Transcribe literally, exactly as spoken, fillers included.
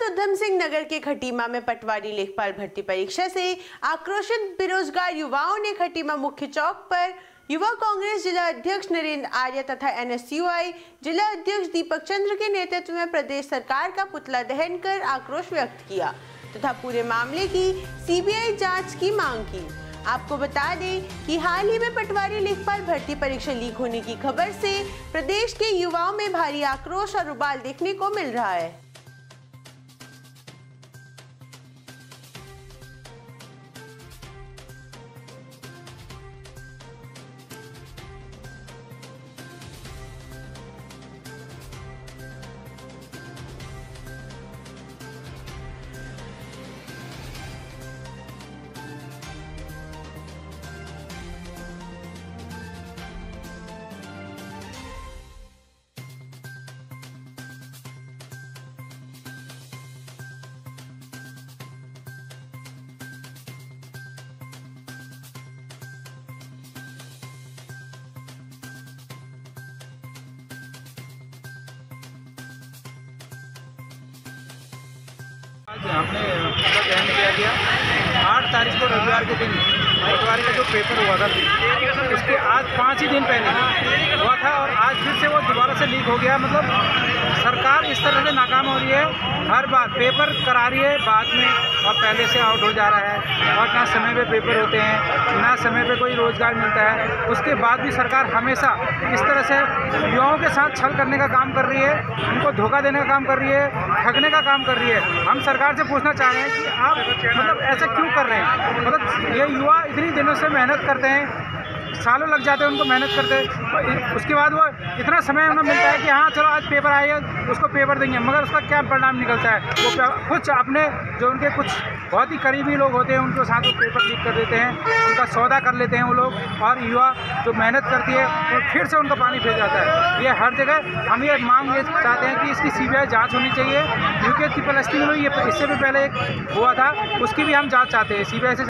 हरियाणा उधम सिंह नगर के खटीमा में पटवारी लेखपाल भर्ती परीक्षा से आक्रोशित बेरोजगार युवाओं ने खटीमा मुख्य चौक पर युवा कांग्रेस जिला अध्यक्ष नरेंद्र आर्य तथा एन एस यू आई जिला अध्यक्ष दीपक चंद्र के नेतृत्व में प्रदेश सरकार का पुतला दहन कर आक्रोश व्यक्त किया तथा पूरे मामले की सी बी आई जांच की मांग की। आपको बता दें कि हाल ही में पटवारी लेखपाल भर्ती परीक्षा लीक होने की खबर से प्रदेश के युवाओं में भारी आक्रोश और उबाल देखने को मिल रहा है। आज हमने पुतला दहन किया गया। आठ तारीख को रविवार के दिन पटवारी का जो पेपर हुआ था इसके आज पाँच ही दिन पहले हुआ था और आज फिर से वो दोबारा से लीक हो गया। मतलब सरकार इस तरह से नाकाम हो रही है, हर बार पेपर करा रही है बाद में और पहले से आउट हो जा रहा है और ना समय पे पेपर होते हैं ना समय पे कोई रोज़गार मिलता है। उसके बाद भी सरकार हमेशा इस तरह से युवाओं के साथ छल करने का काम कर रही है, उनको धोखा देने का काम कर रही है, ठगने का काम कर रही है। हम सरकार से पूछना चाह रहे हैं कि आप मतलब ऐसा क्यों कर रहे हैं? मतलब ये युवा इतनी दिनों से मेहनत करते हैं, सालों लग जाते हैं उनको मेहनत करते, उसके बाद वो इतना समय उन्हें मिलता है कि हाँ चलो आज पेपर आएगा उसको पेपर देंगे, मगर उसका क्या परिणाम निकलता है? वो कुछ अपने जो उनके कुछ बहुत ही करीबी लोग होते हैं उनके साथ वो पेपर लीक कर देते हैं, उनका सौदा कर लेते हैं वो लोग, और युवा जो मेहनत करती है वो तो फिर से उनका पानी फेर जाता है। ये हर जगह हम ये मांग ये चाहते हैं कि इसकी सी बी आई जाँच होनी चाहिए। यूके की फलस्तीन में ये इससे भी पहले एक हुआ था, उसकी भी हम जाँच चाहते हैं। सी बी आई से